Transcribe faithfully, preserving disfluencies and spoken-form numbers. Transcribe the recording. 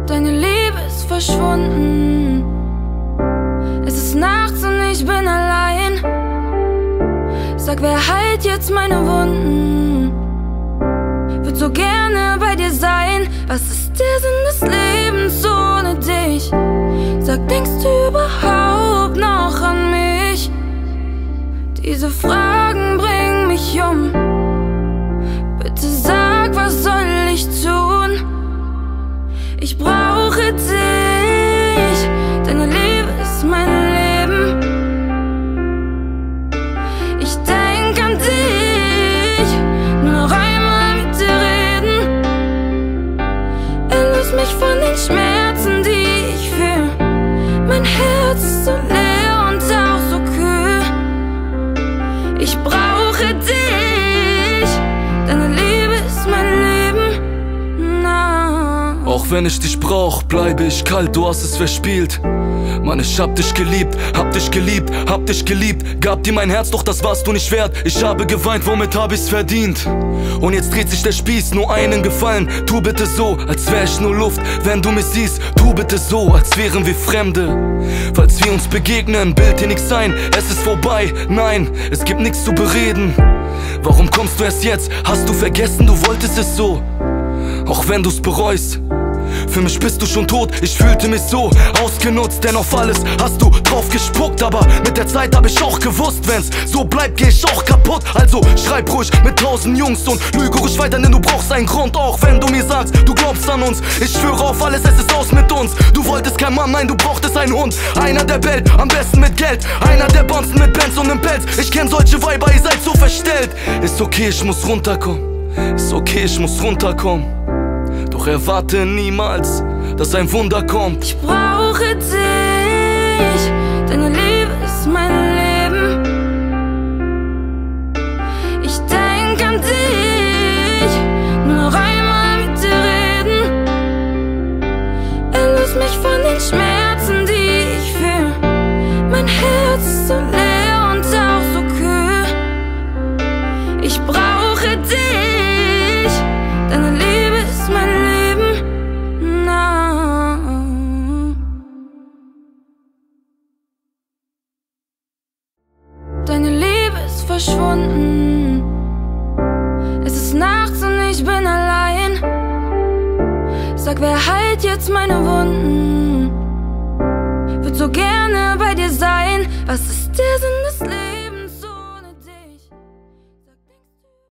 Deine Liebe ist verschwunden. Es ist nachts und ich bin allein. Sag, wer heilt jetzt meine Wunden? Würd so gerne bei dir sein. Was ist der Sinn des Lebens ohne dich? Sag, denkst du überhaupt noch an mich? Diese Fragen bringen mich um. Bitte sag, was soll ich tun? Ich brauche dich. Deine Liebe ist mein Leben. Ich denk an dich. Nur noch einmal mit dir reden. Erlöse mich von den Schmerzen, die ich fühl. Mein Herz ist so leer und auch so kühl. Ich brauche dich. Deine Liebe ist mein Leben. Na. Auch wenn ich dich brauch, bleibe ich kalt, du hast es verspielt. Mann, ich hab dich geliebt, hab dich geliebt, hab dich geliebt. Gab dir mein Herz, doch das warst du nicht wert. Ich habe geweint, womit hab ich's verdient? Und jetzt dreht sich der Spieß, nur einen Gefallen. Tu bitte so, als wär ich nur Luft, wenn du mich siehst. Tu bitte so, als wären wir Fremde. Falls wir uns begegnen, bild dir nix sein. Es ist vorbei, nein, es gibt nichts zu bereden. Warum kommst du erst jetzt? Hast du vergessen, du wolltest es so? Auch wenn du's bereust. Für mich bist du schon tot, ich fühlte mich so ausgenutzt, denn auf alles hast du drauf gespuckt. Aber mit der Zeit hab ich auch gewusst, wenn's so bleibt, geh ich auch kaputt. Also schreib ruhig mit tausend Jungs und lüge ruhig weiter, denn du brauchst einen Grund. Auch wenn du mir sagst, du glaubst an uns, ich schwöre auf alles, es ist aus mit uns. Du wolltest kein Mann, nein, du brauchtest einen Hund. Einer, der bellt, am besten mit Geld. Einer, der bonzt mit Benz und im Pelz. Ich kenn solche Weiber, ihr seid so verstellt. Ist okay, ich muss runterkommen. Ist okay, ich muss runterkommen. Doch erwarte niemals, dass ein Wunder kommt. Ich brauche dich. Deine Liebe ist mein Leben. Ich denk an dich. Nur noch einmal mit dir reden. Erlöse mich von den Schmerzen, die ich fühl. Mein Herz ist so leer und auch so kühl. Ich brauche dich. Deine Liebe ist mein Leben. Deine Liebe ist verschwunden. Es ist nachts und ich bin allein. Sag, wer heilt jetzt meine Wunden? Würd so gerne bei dir sein. Was ist der Sinn des Lebens?